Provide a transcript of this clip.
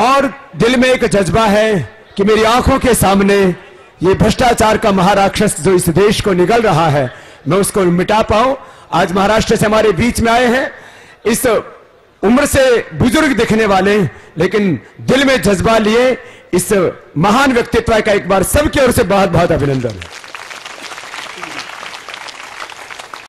और दिल में एक जज्बा है कि मेरी आंखों के सामने ये भ्रष्टाचार का महाराक्षस जो इस देश को निगल रहा है, मैं उसको मिटा पाऊं। आज महाराष्ट्र से हमारे बीच में आए हैं इस उम्र से बुजुर्ग दिखने वाले, लेकिन दिल में जज्बा लिए इस महान व्यक्तित्व का एक बार सबकी ओर से बहुत बहुत अभिनंदन है।